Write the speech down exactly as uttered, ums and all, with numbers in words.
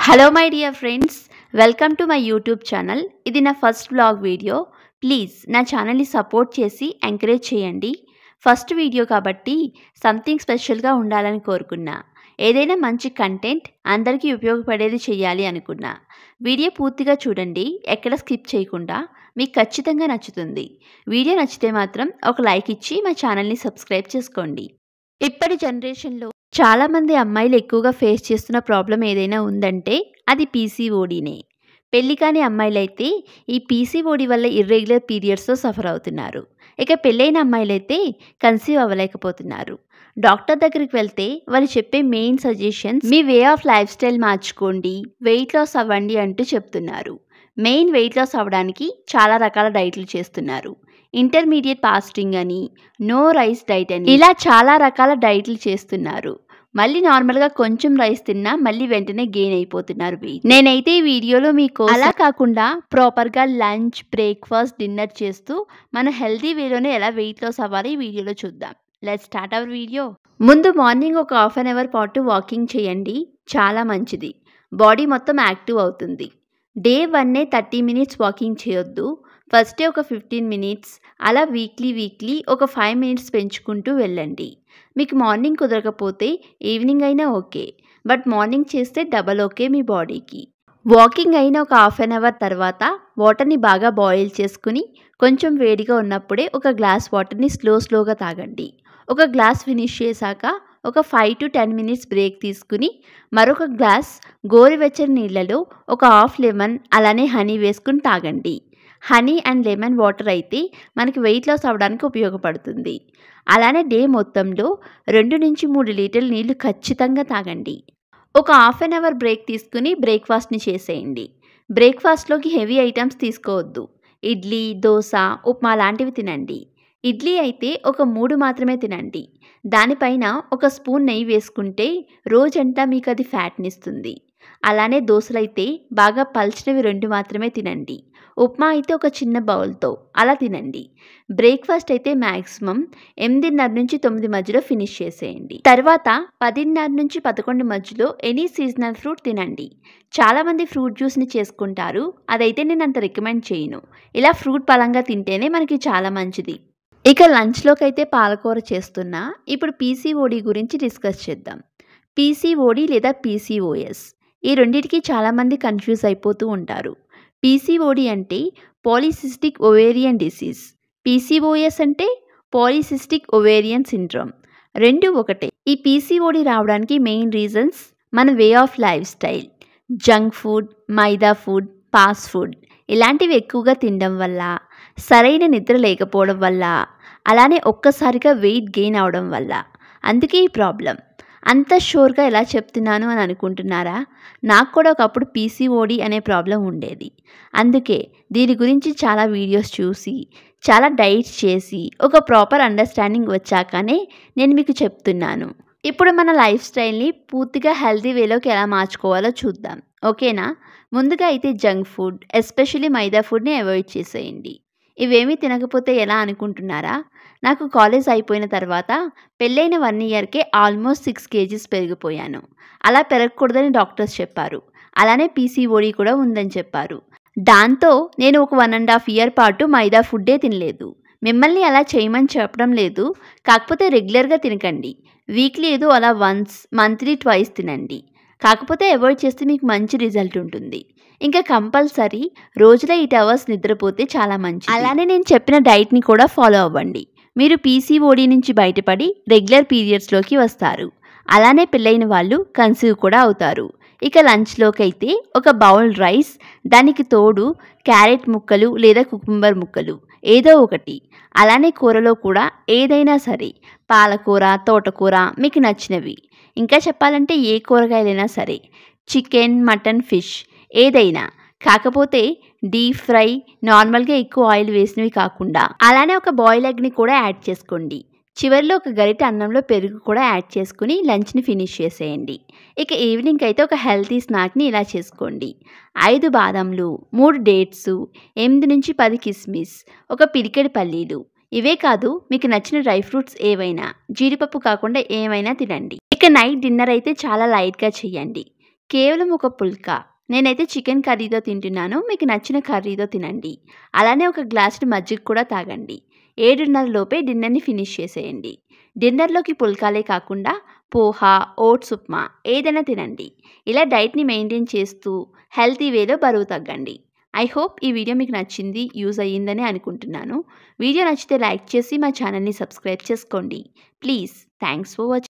Hello my dear friends, welcome to my YouTube channel. ఇది నా first vlog video. Please నా ఛానల్ని support చేసి ఎంకరేజ్ చేయండి. ఫస్ట్ వీడియో కాబట్టి సంథింగ్ స్పెషల్గా ఉండాలని కోరుకున్నా. ఏదైనా మంచి కంటెంట్ అందరికీ ఉపయోగపడేది చేయాలి అనుకున్నా. వీడియో పూర్తిగా చూడండి, ఎక్కడ స్కిప్ చేయకుండా. మీకు ఖచ్చితంగా నచ్చుతుంది. వీడియో నచ్చితే మాత్రం ఒక లైక్ ఇచ్చి మా ఛానల్ని సబ్స్క్రైబ్ చేసుకోండి. ఇప్పటి జనరేషన్లో చాలామంది అమ్మాయిలు ఎక్కువగా ఫేస్ చేస్తున్న ప్రాబ్లం ఏదైనా ఉందంటే అది పీసీఓడీనే. పెళ్లి కాని అమ్మాయిలైతే ఈ పీసీఓడీ వల్ల ఇర్రెగ్యులర్ పీరియడ్స్తో సఫర్ అవుతున్నారు. ఇక పెళ్ళైన అమ్మాయిలైతే కన్సీవ్ అవ్వలేకపోతున్నారు. డాక్టర్ దగ్గరికి వెళ్తే వాళ్ళు చెప్పే మెయిన్ సజెషన్స్ మీ వే ఆఫ్ లైఫ్ స్టైల్ మార్చుకోండి, వెయిట్ లాస్ అవ్వండి అంటూ చెప్తున్నారు. మెయిన్ వెయిట్ లాస్ అవ్వడానికి చాలా రకాల డైట్లు చేస్తున్నారు. ఇంటర్మీడియట్ ఫాస్టింగ్ అని, నో రైస్ డైట్ అని, ఇలా చాలా రకాల డైట్లు చేస్తున్నారు. మళ్ళీ నార్మల్గా కొంచెం రైస్ తిన్నా మళ్ళీ వెంటనే గెయిన్ అయిపోతున్నారు వెయిట్. నేనైతే ఈ వీడియోలో మీకు అలా కాకుండా ప్రాపర్గా లంచ్, బ్రేక్ఫాస్ట్, డిన్నర్ చేస్తూ మన హెల్తీ వేలోనే ఎలా వెయిట్ లాస్ అవ్వాలి ఈ వీడియోలో చూద్దాం. Let's start our video. ముందు మార్నింగ్ ఒక హాఫ్ అన్ అవర్ పాటు వాకింగ్ చేయండి, చాలా మంచిది. బాడీ మొత్తం యాక్టివ్ అవుతుంది. డే వన్నే థర్టీ మినిట్స్ వాకింగ్ చేయొద్దు. ఫస్ట్ డే ఒక ఫిఫ్టీన్ మినిట్స్, అలా వీక్లీ వీక్లీ ఒక ఫైవ్ మినిట్స్ పెంచుకుంటూ వెళ్ళండి. మీకు మార్నింగ్ కుదరకపోతే ఈవినింగ్ అయినా ఓకే, బట్ మార్నింగ్ చేస్తే డబల్ ఓకే మీ బాడీకి. వాకింగ్ అయిన ఒక హాఫ్ అన్ అవర్ తర్వాత వాటర్ని బాగా బాయిల్ చేసుకుని కొంచెం వేడిగా ఉన్నప్పుడే ఒక గ్లాస్ వాటర్ని స్లో స్లోగా తాగండి. ఒక గ్లాస్ ఫినిష్ చేశాక ఒక five to ten minutes break తీసుకుని మరొక గ్లాస్ గోరువెచ్చని నీళ్ళలో ఒక హాఫ్ లెమన్ అలానే హనీ వేసుకుని తాగండి. హనీ అండ్ లెమన్ వాటర్ అయితే మనకి వెయిట్ లాస్ అవ్వడానికి ఉపయోగపడుతుంది. అలానే డే మొత్తంలో రెండు నుంచి మూడు లీటర్ల నీళ్లు ఖచ్చితంగా తాగండి. ఒక హాఫ్ అన్ అవర్ బ్రేక్ తీసుకుని బ్రేక్ఫాస్ట్ని చేసేయండి. బ్రేక్ఫాస్ట్లోకి హెవీ ఐటమ్స్ తీసుకోవద్దు. ఇడ్లీ, దోశ, ఉప్మా లాంటివి తినండి. ఇడ్లీ అయితే ఒక మూడు మాత్రమే తినండి. దానిపైన ఒక స్పూన్ నెయ్యి వేసుకుంటే రోజంతా మీకు అది ఫ్యాట్నిస్తుంది. అలానే దోశలైతే బాగా పల్చినవి రెండు మాత్రమే తినండి. ఉప్మా అయితే ఒక చిన్న బౌల్తో అలా తినండి. బ్రేక్ఫాస్ట్ అయితే మ్యాక్సిమం ఎనిమిదిన్నర నుంచి తొమ్మిది మధ్యలో ఫినిష్ చేసేయండి. తర్వాత పదిన్నర నుంచి పదకొండు మధ్యలో ఎనీ సీజనల్ ఫ్రూట్ తినండి. చాలామంది ఫ్రూట్ జ్యూస్ని చేసుకుంటారు, అదైతే నేను అంత రికమెండ్ చేయను. ఇలా ఫ్రూట్ పలంగా తింటేనే మనకి చాలా మంచిది. ఇక లంచ్లోకి అయితే పాలకూర చేస్తున్నా. ఇప్పుడు పీసీఓడీ గురించి డిస్కస్ చేద్దాం. పీసీఓడీ లేదా పీసీఓఎస్, ఈ రెండింటికి చాలామంది కన్ఫ్యూజ్ అయిపోతూ ఉంటారు. పీసీఓడీ అంటే పాలిసిస్టిక్ ఓవేరియన్ డిసీజ్, పీసీఓఎస్ అంటే పాలిసిస్టిక్ ఓవేరియన్ సిండ్రోమ్. రెండు ఒకటే. ఈ పీసీఓడీ రావడానికి మెయిన్ రీజన్స్ మన way of lifestyle. Junk food, maida food, fast food ఇలాంటివి ఎక్కువగా తినడం వల్ల, సరైన నిద్ర లేకపోవడం వల్ల, అలానే ఒక్కసారిగా వెయిట్ గెయిన్ అవడం వల్ల. అందుకే ఈ ప్రాబ్లం. అంత షూర్గా ఎలా చెప్తున్నాను అని అనుకుంటున్నారా? నాకు కూడా ఒకప్పుడు పీసీఓడీ అనే ప్రాబ్లం ఉండేది. అందుకే దీని గురించి చాలా వీడియోస్ చూసి, చాలా డైట్స్ చేసి, ఒక ప్రాపర్ అండర్స్టాండింగ్ వచ్చాకనే నేను మీకు చెప్తున్నాను. ఇప్పుడు మన లైఫ్ స్టైల్ని పూర్తిగా హెల్తీ వేలోకి ఎలా మార్చుకోవాలో చూద్దాం, ఓకేనా? ముందుగా అయితే జంక్ ఫుడ్, ఎస్పెషల్లీ మైదా ఫుడ్ని అవాయిడ్ చేసేయండి. ఇవేమీ తినకపోతే ఎలా అనుకుంటున్నారా? నాకు కాలేజ్ అయిపోయిన తర్వాత పెళ్ళైన వన్ ఇయర్కే ఆల్మోస్ట్ సిక్స్ కేజీస్ పెరిగిపోయాను. అలా పెరగకూడదని డాక్టర్స్ చెప్పారు. అలానే పీసీఓడీ కూడా ఉందని చెప్పారు. దాంతో నేను ఒక వన్ అండ్ హాఫ్ ఇయర్ పాటు మైదా ఫుడ్డే తినలేదు. మిమ్మల్ని అలా చేయమని చెప్పడం లేదు, కాకపోతే రెగ్యులర్గా తినకండి. వీక్లీ ఏదో అలా వన్స్, మంత్లీ ట్వైస్ తినండి. కాకపోతే అవాయిడ్ చేస్తే మీకు మంచి రిజల్ట్ ఉంటుంది. ఇంకా కంపల్సరీ రోజులో ఎయిట్ అవర్స్ నిద్రపోతే చాలా మంచిది. అలానే నేను చెప్పిన డైట్ని కూడా ఫాలో అవ్వండి. మీరు పీసీఓడీ నుంచి బయటపడి రెగ్యులర్ పీరియడ్స్లోకి వస్తారు. అలానే పెళ్ళైన వాళ్ళు కన్సీవ్ కూడా అవుతారు. ఇక లంచ్లోకి అయితే ఒక బౌల్ రైస్, దానికి తోడు క్యారెట్ ముక్కలు లేదా కుకుంబర్ ముక్కలు ఏదో ఒకటి. అలానే కూరలో కూడా ఏదైనా సరే, పాలకూర, తోటకూర మీకు నచ్చినవి. ఇంకా చెప్పాలంటే ఏ కూరగాయలైనా సరే, చికెన్, మటన్, ఫిష్ ఏదైనా. కాకపోతే డీప్ ఫ్రై, నార్మల్గా ఎక్కువ ఆయిల్ వేసినవి కాకుండా. అలానే ఒక బాయిల్ ఎగ్ని కూడా యాడ్ చేసుకోండి. చివరిలో ఒక గరిటె అన్నంలో పెరుగు కూడా యాడ్ చేసుకుని లంచ్ని ఫినిష్ చేసేయండి. ఇక ఈవినింగ్ అయితే ఒక హెల్తీ స్నాక్ని ఇలా చేసుకోండి. ఐదు బాదంలు, మూడు డేట్స్, ఎనిమిది నుంచి పది కిస్మిస్, ఒక పిడికెడు పల్లీలు. ఇవే కాదు, మీకు నచ్చిన డ్రై ఫ్రూట్స్ ఏవైనా, జీడిపప్పు కాకుండా ఏమైనా తినండి. ఇక నైట్ డిన్నర్ అయితే చాలా లైట్గా చేయండి. కేవలం ఒక పుల్కా. నేనైతే చికెన్ కర్రీతో తింటున్నాను. మీకు నచ్చిన కర్రీతో తినండి. అలానే ఒక గ్లాసుడు మజ్జిగ కూడా తాగండి. ఏడున్నర లోపే డిన్నర్‌ని ఫినిష్ చేసేయండి. డిన్నర్‌లోకి పుల్కాలే కాకుండా పోహా, ఓట్స్ ఉప్మా ఏదైనా తినండి. ఇలా డైట్‌ని మెయింటైన్ చేస్తూ హెల్తీ వేలో బరువు తగ్గండి. ఐ హోప్ ఈ వీడియో మీకు నచ్చింది, యూజ్ అయ్యిందని అనుకుంటున్నాను. వీడియో నచ్చితే లైక్ చేసి మా ఛానల్‌ని సబ్స్క్రైబ్ చేసుకోండి. ప్లీజ్. Thanks for watching.